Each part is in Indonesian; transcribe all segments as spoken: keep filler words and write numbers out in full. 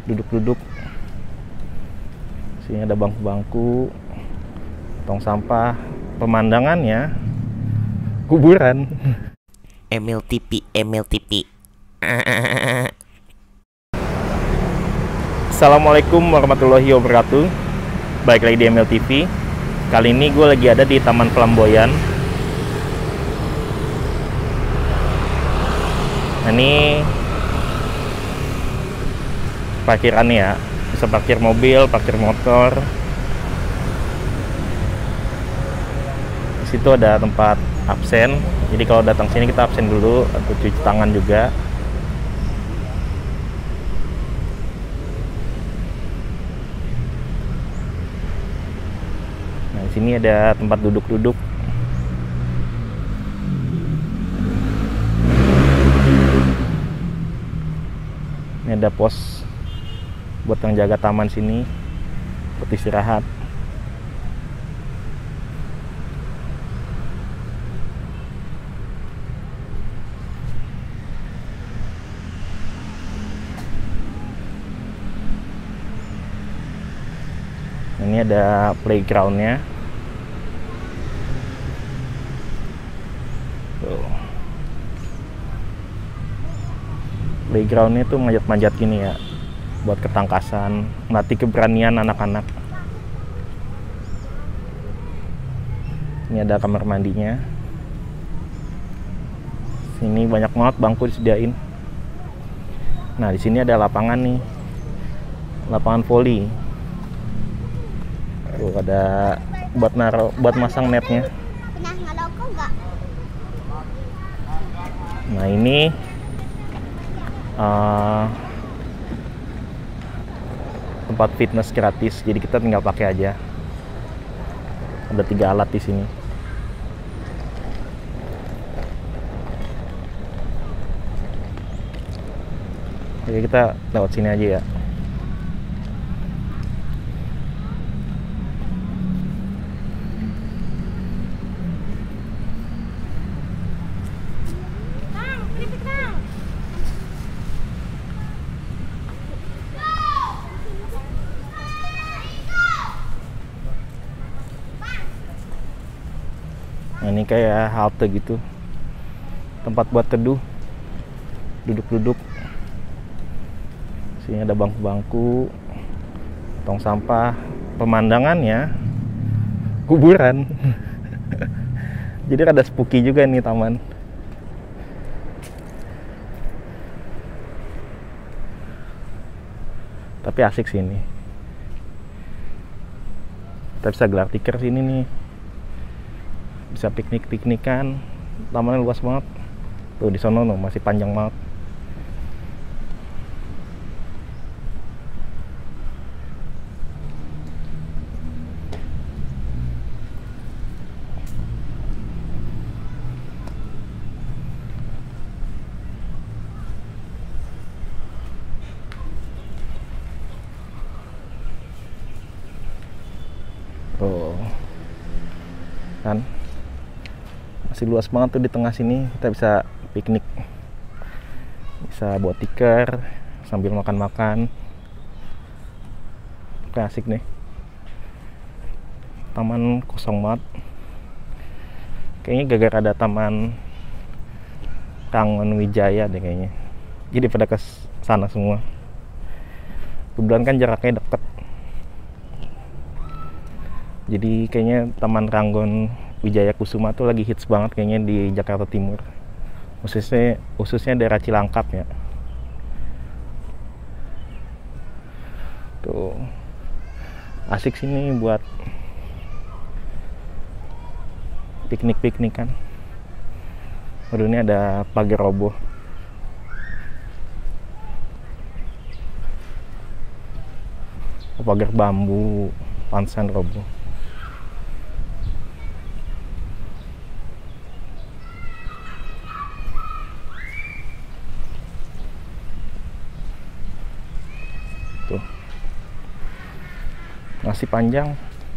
duduk-duduk. Sini ada bangku-bangku, tong sampah, pemandangannya kuburan. Emil T V, Emil T V. Assalamualaikum warahmatullahi wabarakatuh. Baik lagi di Emil T V. Kali ini gue lagi ada di Taman Pelamboyan. Nah, ini parkirannya ya. Bisa parkir mobil, parkir motor. Di situ ada tempat absen. Jadi kalau datang sini kita absen dulu atau cuci tangan juga. Nah, di sini ada tempat duduk-duduk. Ini ada pos buat yang jaga taman sini, buat istirahat. Ini ada playgroundnya. Tuh. Playgroundnya tuh manjat-manjat gini ya, buat ketangkasan, melatih keberanian anak-anak. Ini ada kamar mandinya. Sini banyak banget bangku disediain. Nah, di sini ada lapangan nih, lapangan voli. Tuh ada buat naro, buat masang netnya. Nah, ini uh, tempat fitness gratis, jadi kita tinggal pakai aja. Ada tiga alat di sini. Jadi kita lewat sini aja ya. Nah, ini kayak halte gitu, tempat buat teduh, duduk-duduk. Sini ada bangku-bangku, tong sampah, pemandangannya kuburan. Jadi rada spooky juga nih taman. Tapi asik sini. Kita bisa gelar tikar sini nih. Bisa piknik-piknikan. Tamannya luas banget. Tuh di sono no, masih panjang banget. Tuh kan masih luas banget tuh di tengah sini. Kita bisa piknik, bisa buat tikar sambil makan-makan. Kayak asik nih. Taman kosong banget. Kayaknya gara-gara ada taman Rangon Wijaya deh kayaknya. Jadi pada ke sana semua. Kebetulan kan jaraknya deket. Jadi kayaknya Taman Rangon Wijaya Kusuma tuh lagi hits banget kayaknya di Jakarta Timur. Khususnya khususnya daerah Cilangkap ya. Tuh. Asik sini buat piknik-piknikan. Waduh, ini ada pagar roboh. Oh, pagar bambu, pansan roboh. Tuh. Masih panjang.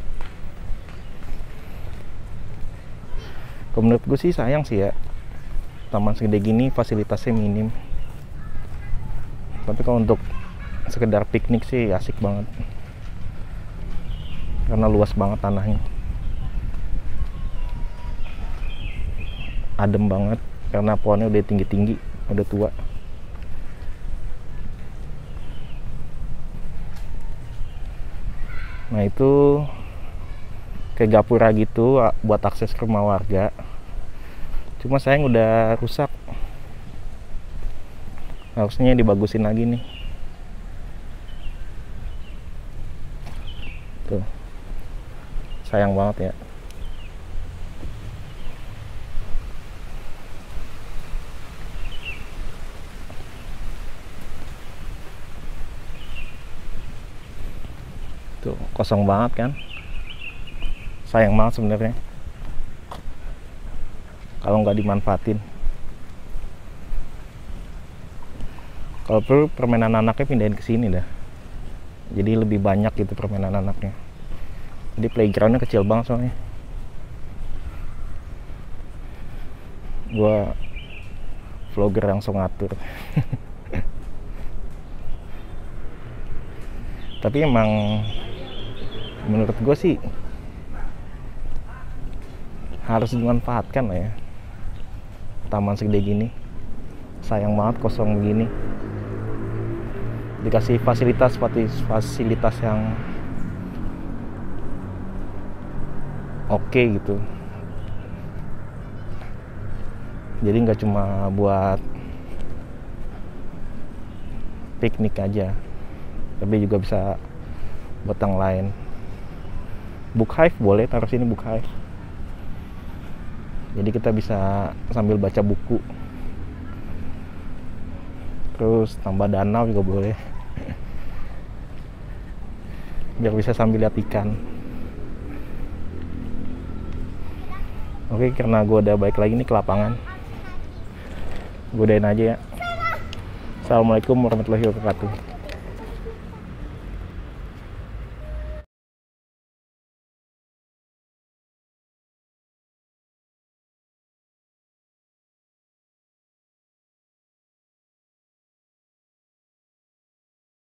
Kalau menurut gue sih sayang sih ya, taman segede gini fasilitasnya minim. Tapi kalau untuk sekedar piknik sih asik banget karena luas banget tanahnya, adem banget karena pohonnya udah tinggi-tinggi, udah tua. Nah itu kayak gapura gitu buat akses ke rumah warga, cuma sayang udah rusak, harusnya dibagusin lagi nih. Tuh, sayang banget ya. Tuh kosong banget kan, sayang banget sebenarnya kalau nggak dimanfaatin. Kalau perlu permainan anaknya pindahin ke sini dah, jadi lebih banyak gitu permainan anaknya. Jadi playgroundnya kecil banget soalnya. Gua vlogger langsung ngatur. Tapi emang menurut gue sih harus dimanfaatkan lah ya, taman segede gini. Sayang banget kosong begini, dikasih fasilitas fasilitas yang oke okay gitu. Jadi nggak cuma buat piknik aja, tapi juga bisa buat yang lain. Book hive boleh taruh sini, book hive. Jadi kita bisa sambil baca buku, terus tambah danau juga boleh, biar bisa sambil lihat ikan. Oke, karena gue udah balik lagi nih ke lapangan, gue udahin aja ya. Assalamualaikum warahmatullahi wabarakatuh.